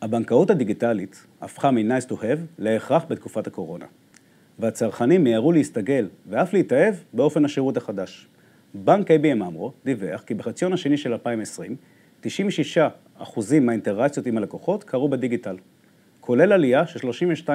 הבנקאות הדיגיטלית הפכה מ-nice to have להכרח בתקופת הקורונה. והצרכנים מיהרו להסתגל ואף להתאהב באופן השירות החדש. בנק ABN AMRO דיווח כי בחציון השני של 2020, 96% מהאינטראקציות עם הלקוחות קרו בדיגיטל, כולל עלייה של 32%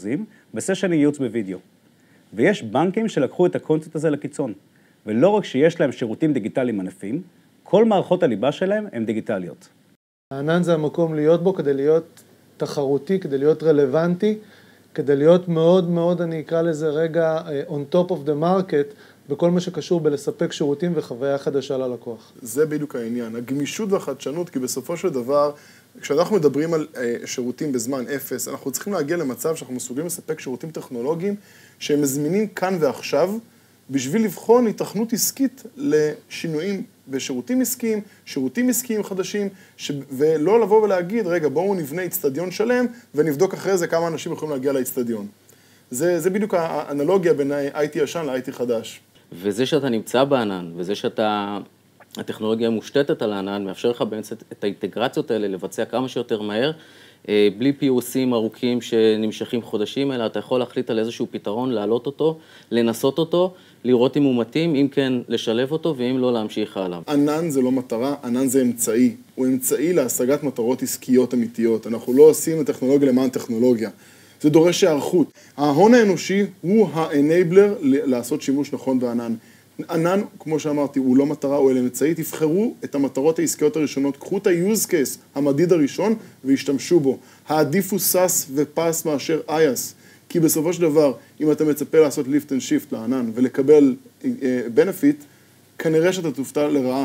בסשן ייעוץ בווידאו. ויש בנקים שלקחו את הקונספט הזה לקיצון, ולא רק שיש להם שירותים דיגיטליים ענפים, כל מערכות הליבה שלהם הן דיגיטליות. הענן זה המקום להיות בו כדי להיות תחרותי, כדי להיות רלוונטי, כדי להיות מאוד מאוד, אני אקרא לזה רגע, on top of the market, בכל מה שקשור בלספק שירותים וחוויה חדשה ללקוח. זה בדיוק העניין, הגמישות והחדשנות, כי בסופו של דבר, כשאנחנו מדברים על שירותים בזמן אפס, אנחנו צריכים להגיע למצב שאנחנו מסוגלים לספק שירותים טכנולוגיים, שהם מזמינים כאן ועכשיו, בשביל לבחון התכנות עסקית לשינויים בשירותים עסקיים, שירותים עסקיים חדשים, ולא לבוא ולהגיד, רגע, בואו נבנה אצטדיון שלם, ונבדוק אחרי זה כמה אנשים יכולים להגיע לאצטדיון. זה בדיוק האנלוגיה בין IT ישן ל-IT חדש. וזה שאתה נמצא בענן, וזה הטכנולוגיה מושתתת על הענן, מאפשר לך בעצם את האינטגרציות האלה לבצע כמה שיותר מהר, בלי POCים ארוכים שנמשכים חודשים, אלא אתה יכול להחליט על איזשהו פתרון, להעלות אותו, לנסות אותו, לראות אם הוא מתאים, אם כן לשלב אותו, ואם לא להמשיך הלאה. ענן זה לא מטרה, ענן זה אמצעי. הוא אמצעי להשגת מטרות עסקיות אמיתיות. אנחנו לא עושים את הטכנולוגיה למען טכנולוגיה. זה דורש הערכות. ההון האנושי הוא האנבלר לעשות שימוש נכון בענן. ענן, כמו שאמרתי, הוא לא מטרה, הוא אמצעי. תבחרו את המטרות העסקיות הראשונות, קחו את ה-use case, המדיד הראשון, והשתמשו בו. העדיפו SAS ופס מאשר IaaS. כי בסופו של דבר, אם אתה מצפה לעשות lift and shift לענן ולקבל benefit, כנראה שאתה תופתע לרעה.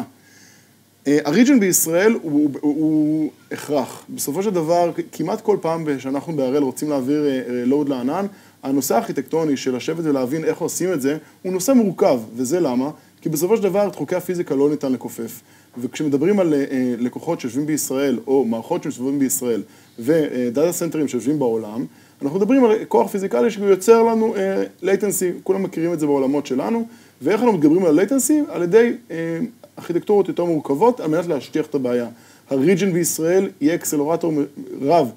הריג'ן בישראל הוא הכרח. בסופו של דבר, כמעט כל פעם שאנחנו בהראל רוצים להעביר לואוד לענן, הנושא הארכיטקטוני של לשבת ולהבין איך עושים את זה, הוא נושא מורכב, וזה למה? כי בסופו של דבר, את חוקי הפיזיקה לא ניתן לכופף. וכשמדברים על לקוחות שיושבים בישראל, או מערכות שיושבים בישראל, ודאטה סנטרים שיושבים בעולם, אנחנו מדברים על כוח פיזיקלי שיוצר לנו latency, כולם מכירים את זה בעולמות שלנו, ואיך אנחנו מדברים על latency? על ידי ארכיטקטורות יותר מורכבות, על מנת להשטיח את הבעיה. הריג'ן בישראל יהיה אקסלרטור רב.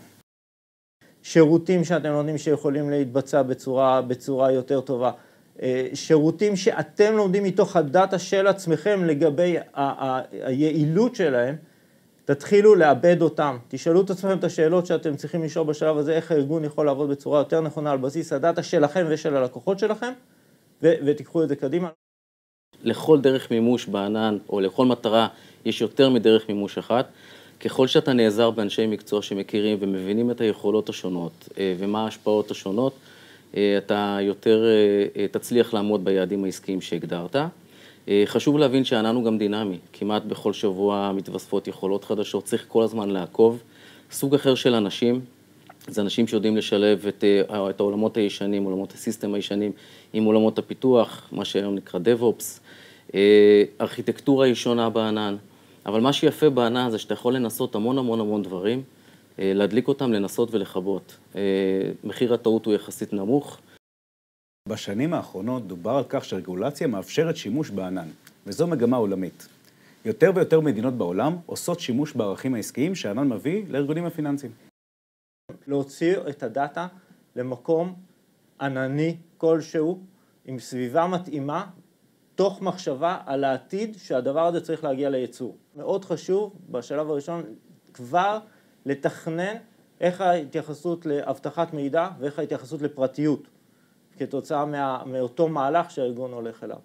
שירותים שאתם לומדים שיכולים להתבצע בצורה יותר טובה. שירותים שאתם לומדים מתוך הדאטה של עצמכם לגבי היעילות שלהם, תתחילו לאבד אותם. תשאלו את עצמכם את השאלות שאתם צריכים לשאול בשלב הזה, איך הארגון יכול לעבוד בצורה יותר נכונה על בסיס הדאטה שלכם ושל הלקוחות שלכם, ותיקחו את זה קדימה. לכל דרך מימוש בענן, או לכל מטרה, יש יותר מדרך מימוש אחת. ככל שאתה נעזר באנשי מקצוע שמכירים ומבינים את היכולות השונות, ומה ההשפעות השונות, אתה יותר תצליח לעמוד ביעדים העסקיים שהגדרת. חשוב להבין שהענן הוא גם דינמי, כמעט בכל שבוע מתווספות יכולות חדשות, צריך כל הזמן לעקוב. סוג אחר של אנשים, זה אנשים שיודעים לשלב את העולמות הישנים, עולמות הסיסטם הישנים, עם עולמות הפיתוח, מה שהיום נקרא DevOps, ארכיטקטורה היא שונה בענן, אבל מה שיפה בענן זה שאתה יכול לנסות המון דברים, להדליק אותם, לנסות ולכבות. מחיר הטעות הוא יחסית נמוך. בשנים האחרונות דובר על כך שרגולציה מאפשרת שימוש בענן, וזו מגמה עולמית. יותר ויותר מדינות בעולם עושות שימוש בערכים העסקיים שהענן מביא לארגונים הפיננסיים. להוציא את הדאטה למקום ענני כלשהו, עם סביבה מתאימה, תוך מחשבה על העתיד שהדבר הזה צריך להגיע לייצור. מאוד חשוב בשלב הראשון כבר לתכנן איך ההתייחסות להבטחת מידע ואיך ההתייחסות לפרטיות, כתוצאה מאותו מהלך שהארגון הולך אליו.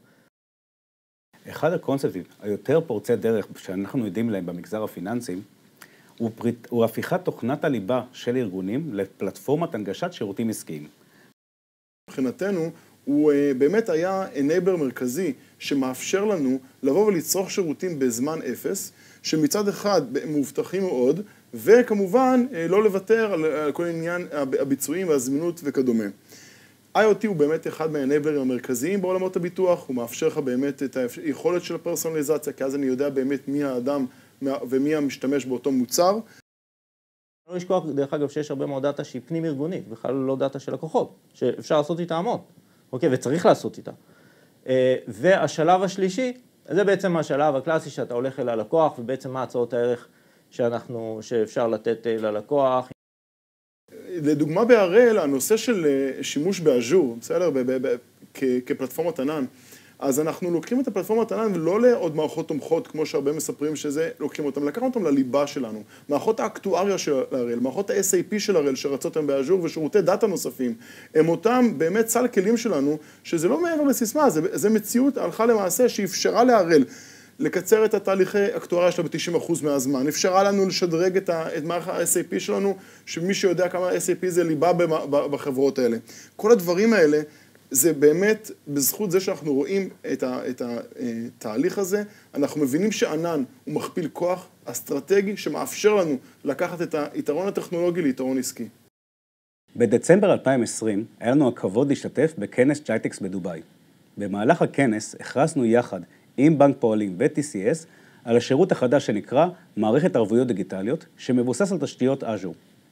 אחד הקונספטים היותר פורצי דרך שאנחנו יודעים להם במגזר הפיננסי, הוא הפיכת תוכנת הליבה של ארגונים לפלטפורמת הנגשת שירותים עסקיים. מבחינתנו, הוא באמת היה enabler מרכזי שמאפשר לנו לבוא ולצרוך שירותים בזמן אפס, שמצד אחד מובטחים מאוד, וכמובן לא לוותר על כל עניין הביצועים והזמינות וכדומה. IoT הוא באמת אחד מהאנבלרים המרכזיים בעולמות הביטוח, הוא מאפשר לך באמת את היכולת של הפרסונליזציה, כי אז אני יודע באמת מי האדם ומי המשתמש באותו מוצר. לא לשכוח, דרך אגב, שיש הרבה מאוד דאטה שהיא פנים ארגונית, בכלל לא דאטה של לקוחות, שאפשר לעשות איתה המון, אוקיי, וצריך לעשות איתה. והשלב השלישי, זה בעצם השלב הקלאסי שאתה הולך אל הלקוח, ובעצם מה הצעות הערך שאפשר לתת ללקוח. לדוגמה בהראל, הנושא של שימוש באז'ור, בסדר, כפלטפורמת ענן, אז אנחנו לוקחים את הפלטפורמת ענן ולא לעוד מערכות תומכות, כמו שהרבה מספרים שזה, לוקחים אותם, לקחנו אותם לליבה שלנו. מערכות האקטואריה של הראל, מערכות ה-SAP של הראל שרצות הם באז'ור ושירותי דאטה נוספים, הם אותם באמת סל כלים שלנו, שזה לא מעבר לסיסמה, זה מציאות הלכה למעשה שאפשרה להראל לקצר את התהליכי אקטואריה שלה ב-90% מהזמן, אפשרה לנו לשדרג את מערך ה-SAP שלנו, שמי שיודע כמה SAP זה ליבה בחברות האלה. כל הדברים האלה, זה באמת, בזכות זה שאנחנו רואים את התהליך הזה, אנחנו מבינים שענן הוא מכפיל כוח אסטרטגי שמאפשר לנו לקחת את היתרון הטכנולוגי ליתרון עסקי. בדצמבר 2020 היה לנו הכבוד להשתתף בכנס ג'ייטקס בדובאי. במהלך הכנס הכרזנו יחד עם בנק פועלים ו-TCS על השירות החדש שנקרא מערכת ערבויות דיגיטליות שמבוסס על תשתיות אז'ור.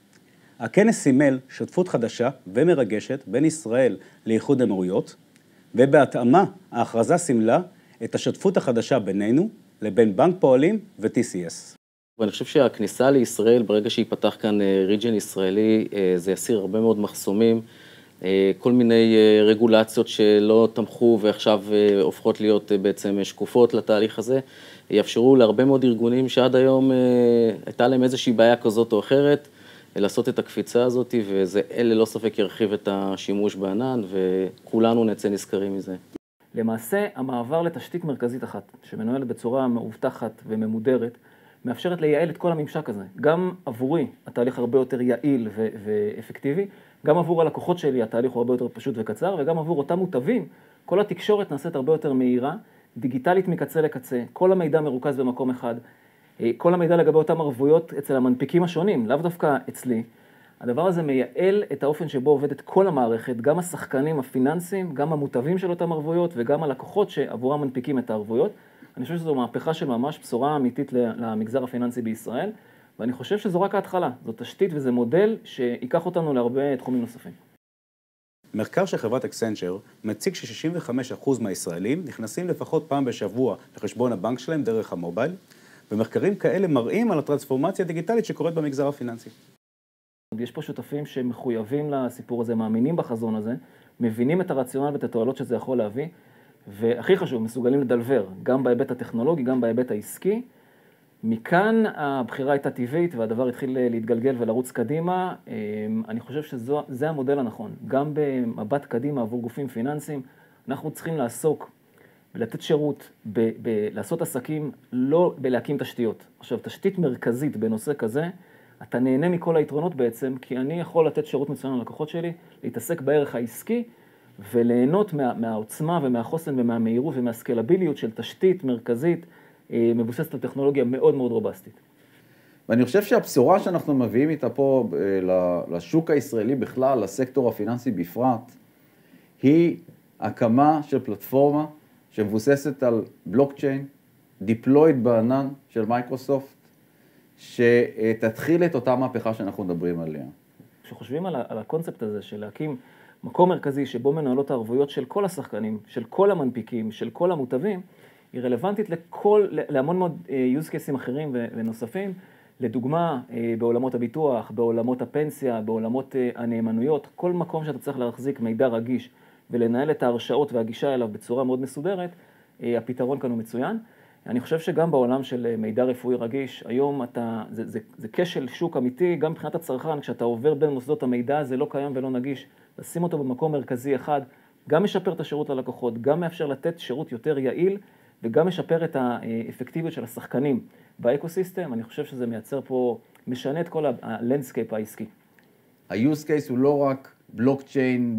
הכנס סימל שותפות חדשה ומרגשת בין ישראל לאיחוד האמירויות, ובהתאמה ההכרזה סימלה את השותפות החדשה בינינו לבין בנק פועלים ו-TCS. ואני חושב שהכניסה לישראל, ברגע שיפתח כאן ריג'ן ישראלי, זה יסיר הרבה מאוד מחסומים, כל מיני רגולציות שלא תמכו ועכשיו הופכות להיות בעצם שקופות לתהליך הזה, יאפשרו להרבה מאוד ארגונים שעד היום הייתה להם איזושהי בעיה כזאת או אחרת, לעשות את הקפיצה הזאת, וזה ללא ספק ירחיב את השימוש בענן, וכולנו נצא נזכרים מזה. למעשה, המעבר לתשתית מרכזית אחת, שמנוהלת בצורה מאובטחת וממודרת, מאפשרת לייעל את כל הממשק הזה. גם עבורי, התהליך הרבה יותר יעיל ואפקטיבי, גם עבור הלקוחות שלי, התהליך הוא הרבה יותר פשוט וקצר, וגם עבור אותם מוטבים, כל התקשורת נעשית הרבה יותר מהירה, דיגיטלית מקצה לקצה, כל המידע מרוכז במקום אחד, כל המידע לגבי אותם ערבויות אצל המנפיקים השונים, לאו דווקא אצלי. הדבר הזה מייעל את האופן שבו עובדת כל המערכת, גם השחקנים הפיננסיים, גם המוטבים של אותם ערבויות וגם הלקוחות שעבורם מנפיקים את הערבויות. אני חושב שזו מהפכה של ממש בשורה אמיתית למגזר הפיננסי בישראל, ואני חושב שזו רק ההתחלה. זו תשתית וזה מודל שיקח אותנו להרבה תחומים נוספים. מחקר של חברת אקסנצ'ר מציג ש65% מהישראלים נכנסים לפחות פעם בשבוע לחשבון הבנק שלהם דרך המובייל, ומחקרים כאלה מראים על הטרנספורמציה הדיגיטלית שקורית במגזר הפיננסי. יש פה שותפים שמחויבים לסיפור הזה, מאמינים בחזון הזה, מבינים את הרציונל ואת התועלות שזה יכול להביא, והכי חשוב, מסוגלים לדלבר, גם בהיבט הטכנולוגי, גם בהיבט העסקי. מכאן הבחירה הייתה טבעית, והדבר התחיל להתגלגל ולרוץ קדימה. אני חושב שזה המודל הנכון. גם במבט קדימה עבור גופים פיננסיים, אנחנו צריכים לעסוק ולתת שירות, לעשות עסקים, לא בלהקים תשתיות. עכשיו, תשתית מרכזית בנושא כזה, אתה נהנה מכל היתרונות בעצם, כי אני יכול לתת שירות מצוין ללקוחות שלי, להתעסק בערך העסקי, וליהנות מהעוצמה ומהחוסן ומהמהירות ומהסקלביליות של תשתית מרכזית, מבוססת על טכנולוגיה מאוד מאוד רובסטית. ואני חושב שהבשורה שאנחנו מביאים איתה פה לשוק הישראלי בכלל, לסקטור הפיננסי בפרט, היא הקמה של פלטפורמה שמבוססת על בלוקצ'יין, דיפלויד בענן של מייקרוסופט, שתתחיל את אותה מהפכה שאנחנו מדברים עליה. כשחושבים על הקונספט הזה של להקים מקום מרכזי שבו מנהלות הערבויות של כל השחקנים, של כל המנפיקים, של כל המוטבים, היא רלוונטית להמון מאוד use cases אחרים ונוספים. לדוגמה, בעולמות הביטוח, בעולמות הפנסיה, בעולמות הנאמנויות, כל מקום שאתה צריך להחזיק מידע רגיש ולנהל את ההרשאות והגישה אליו בצורה מאוד מסודרת, הפתרון כאן הוא מצוין. אני חושב שגם בעולם של מידע רפואי רגיש, היום זה כשל שוק אמיתי, גם מבחינת הצרכן, כשאתה עובר בין מוסדות המידע, זה לא קיים ולא נגיש. לשים אותו במקום מרכזי אחד, גם משפר את השירות ללקוחות, גם מאפשר לתת שירות יותר יעיל, וגם משפר את האפקטיביות של השחקנים באקוסיסטם. אני חושב שזה מייצר פה, משנה את כל הלנדסקייפ העסקי. ה-use case הוא לא רק בלוקצ'יין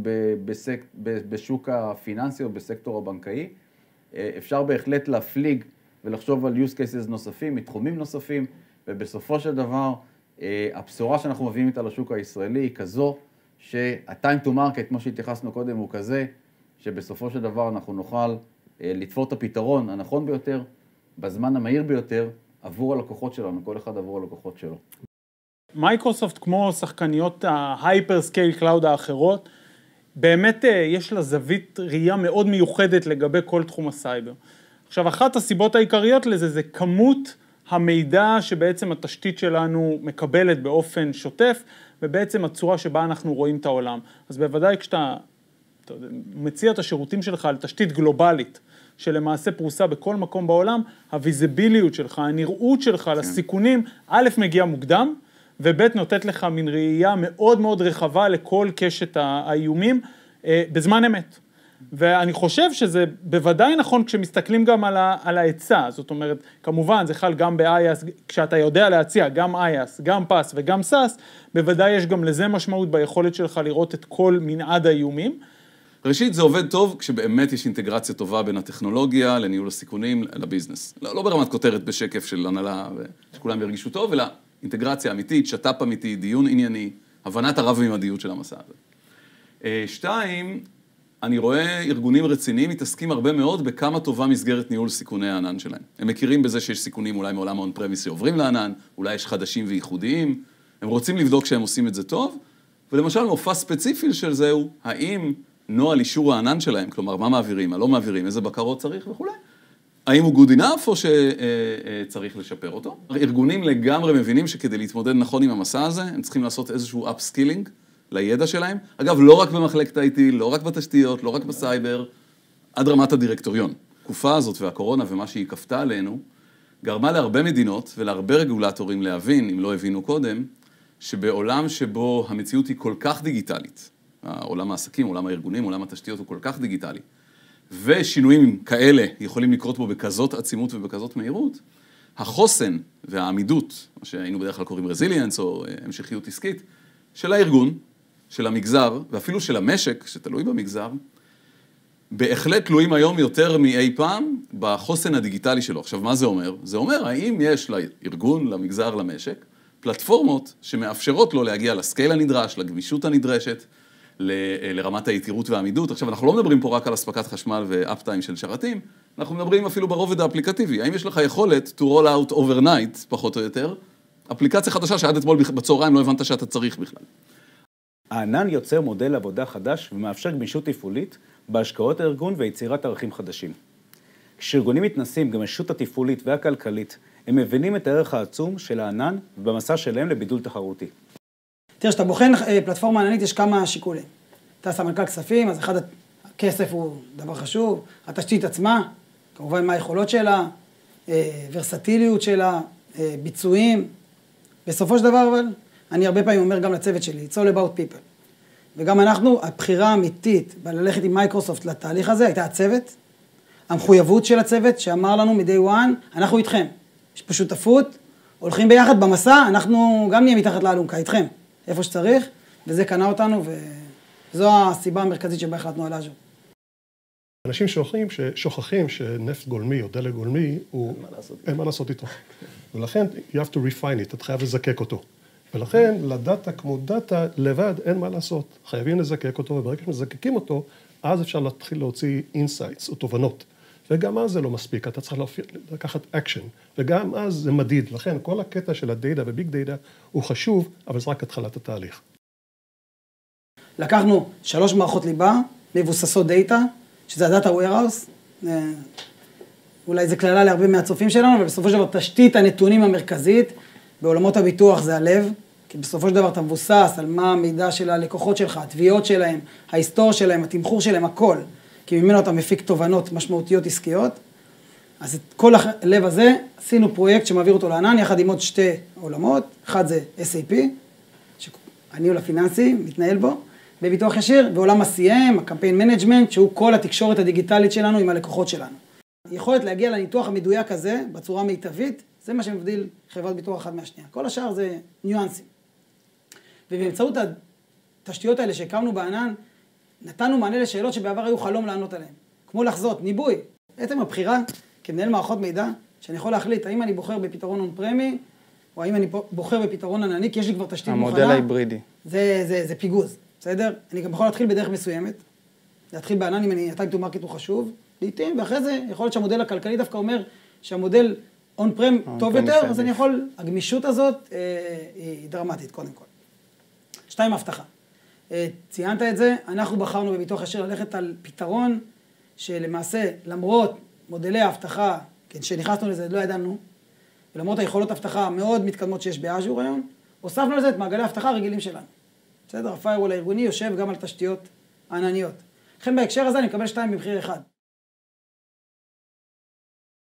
בשוק הפיננסי או בסקטור הבנקאי, אפשר בהחלט להפליג ולחשוב על use cases נוספים, מתחומים נוספים, ובסופו של דבר, הבשורה שאנחנו מביאים איתה לשוק הישראלי היא כזו, שה-time to market, כמו שהתייחסנו קודם, הוא כזה, שבסופו של דבר אנחנו נוכל לתפור את הפתרון הנכון ביותר, בזמן המהיר ביותר, עבור הלקוחות שלנו, כל אחד עבור הלקוחות שלו. מייקרוסופט, כמו שחקניות ההייפר סקייל קלאוד האחרות, באמת יש לה זווית ראייה מאוד מיוחדת לגבי כל תחום הסייבר. עכשיו, אחת הסיבות העיקריות לזה זה כמות המידע שבעצם התשתית שלנו מקבלת באופן שוטף, ובעצם הצורה שבה אנחנו רואים את העולם. אז בוודאי כשאתה מציע את השירותים שלך על תשתית גלובלית, שלמעשה פרוסה בכל מקום בעולם, הוויזיביליות שלך, הנראות שלך לסיכונים, א' מגיע מוקדם, וב' נותנת לך מין ראייה מאוד מאוד רחבה לכל קשת האיומים בזמן אמת. ואני חושב שזה בוודאי נכון כשמסתכלים גם על ההיצע, זאת אומרת, כמובן זה חל גם ב-IaaS, כשאתה יודע להציע גם IaaS, גם PaaS וגם SaaS, בוודאי יש גם לזה משמעות ביכולת שלך לראות את כל מנעד האיומים. ראשית, זה עובד טוב כשבאמת יש אינטגרציה טובה בין הטכנולוגיה לניהול הסיכונים לביזנס. לא ברמת כותרת בשקף של הנהלה ושכולם ירגישו טוב, אלא אינטגרציה אמיתית, שת"פ אמיתי, דיון ענייני, הבנת הרב-ממדיות של המסע הזה. 2, אני רואה ארגונים רציניים מתעסקים הרבה מאוד בכמה טובה מסגרת ניהול סיכוני הענן שלהם. הם מכירים בזה שיש סיכונים אולי מעולם האון-פרמיס שעוברים לענן, אולי יש חדשים וייחודיים, הם רוצים לבדוק שהם עושים את זה טוב, ולמשל מופע ספציפי של זה הוא, האם נוהל אישור הענן שלהם, כלומר מה מעבירים, מה לא מעבירים, איזה בקרות צריך וכו'. האם הוא good enough או שצריך לשפר אותו? ארגונים לגמרי מבינים שכדי להתמודד נכון עם המסע הזה, הם צריכים לעשות איזשהו upskilling לידע שלהם. אגב, לא רק במחלקת IT, לא רק בתשתיות, לא רק בסייבר, עד רמת הדירקטוריון. התקופה הזאת והקורונה ומה שהיא כפתה עלינו, גרמה להרבה מדינות ולהרבה רגולטורים להבין, אם לא הבינו קודם, שבעולם שבו המציאות היא כל כך דיגיטלית, עולם העסקים, עולם הארגונים, עולם התשתיות הוא כל כך דיגיטלי, ושינויים כאלה יכולים לקרות בו בכזאת עצימות ובכזאת מהירות, החוסן והעמידות, מה שהיינו בדרך כלל קוראים רזיליאנס או המשכיות עסקית, של הארגון, של המגזר, ואפילו של המשק, שתלוי במגזר, בהחלט תלויים היום יותר מאי פעם בחוסן הדיגיטלי שלו. עכשיו, מה זה אומר? זה אומר, האם יש לארגון, למגזר, למשק, פלטפורמות שמאפשרות לו להגיע לסקייל הנדרש, לגמישות הנדרשת, לרמת היתירות והעמידות. עכשיו, אנחנו לא מדברים פה רק על הספקת חשמל ואפטיים של שרתים, אנחנו מדברים אפילו ברובד האפליקטיבי. האם יש לך יכולת to roll out overnight, פחות או יותר, אפליקציה חדשה שעד אתמול בצהריים לא הבנת שאתה צריך בכלל. הענן יוצר מודל עבודה חדש ומאפשר גמישות תפעולית בהשקעות הארגון ויצירת ערכים חדשים. כשארגונים מתנסים גמישות התפעולית והכלכלית, הם מבינים את הערך העצום של הענן ובמסע שלהם לבידול תחרותי. תראה, שאתה בוחן פלטפורמה עננית, יש כמה שיקולים. אתה סמנכ"ל כספים, אז אחד, הכסף הוא דבר חשוב, התשתית עצמה, כמובן מה היכולות שלה, ורסטיליות שלה, ביצועים. בסופו של דבר, אבל, אני הרבה פעמים אומר גם לצוות שלי, it's all about people. וגם אנחנו, הבחירה האמיתית בללכת עם מייקרוסופט לתהליך הזה, הייתה הצוות, המחויבות של הצוות שאמר לנו מ-day one, אנחנו איתכם. יש פה שותפות, הולכים ביחד במסע, אנחנו גם נהיה מתחת לאלונקה, איתכם, איפה שצריך, וזה קנה אותנו, וזו הסיבה המרכזית שבה החלטנו על אז'ור. אנשים שוכחים שנפט גולמי או דלק גולמי, אין מה לעשות איתו. ולכן, you have to refine it, אתה חייב לזקק אותו. ולכן, לדאטה כמו דאטה, לבד אין מה לעשות. חייבים לזקק אותו, וברגע שמזקקים אותו, אז אפשר להתחיל להוציא insights או תובנות. וגם אז זה לא מספיק, אתה צריך לקחת action, וגם אז זה מדיד. לכן, כל הקטע של הדאטה וביג דאטה הוא חשוב, אבל זה רק התחלת התהליך. לקחנו 3 מערכות ליבה, מבוססות דאטה, שזה הדאטה warehouse, אולי זה כללה להרבה מהצופים שלנו, אבל בסופו של דבר תשתית הנתונים המרכזית, בעולמות הביטוח זה הלב, כי בסופו של דבר אתה מבוסס על מה המידע של הלקוחות שלך, התביעות שלהם, ההיסטוריה שלהם, התמחור שלהם, הכל. כי ממנו אתה מפיק תובנות משמעותיות עסקיות. אז את כל הלב הזה עשינו פרויקט שמעביר אותו לענן, יחד עם עוד 2 עולמות. אחד זה SAP, שהניהול הפיננסי מתנהל בו, בביטוח ישיר, ועולם ה-CM, הקמפיין מנג'מנט, שהוא כל התקשורת הדיגיטלית שלנו עם הלקוחות שלנו. יכולת להגיע לניתוח המדויק הזה בצורה מיטבית, זה מה שמבדיל חברת ביטוח אחד מהשנייה. כל השאר זה ניואנסים. ובאמצעות התשתיות האלה שהקמנו בענן, נתנו מענה לשאלות שבעבר היו חלום לענות עליהן. כמו לחזות, ניבוי. בעצם הבחירה כמנהל מערכות מידע, שאני יכול להחליט האם אני בוחר בפתרון און פרמי, או האם אני בוחר בפתרון ענני, כי יש לי כבר תשתית מוכנה. המודל ההיברידי. זה פיגוז, בסדר? אני גם יכול להתחיל בדרך מסוימת, להתחיל בענן אם הטיים טו מרקט הוא חשוב, לעתים, ואחרי זה יכול להיות שהמודל הכלכלי דווקא אומר שהמודל און פרם טוב יותר, אז אני יכול, הגמישות הזאת היא דרמטית קודם כל. 2, הבטחה. ציינת את זה, אנחנו בחרנו בביטוח ישיר ללכת על פתרון שלמעשה, למרות מודלי ההבטחה, כן, שנכנסנו לזה, לא ידענו, ולמרות היכולות אבטחה המאוד מתקדמות שיש באז'ור היום, הוספנו לזה את מעגלי האבטחה הרגילים שלנו. בסדר? ה-firewall הארגוני יושב גם על תשתיות ענניות. לכן בהקשר הזה אני מקבל 2 במחיר אחד.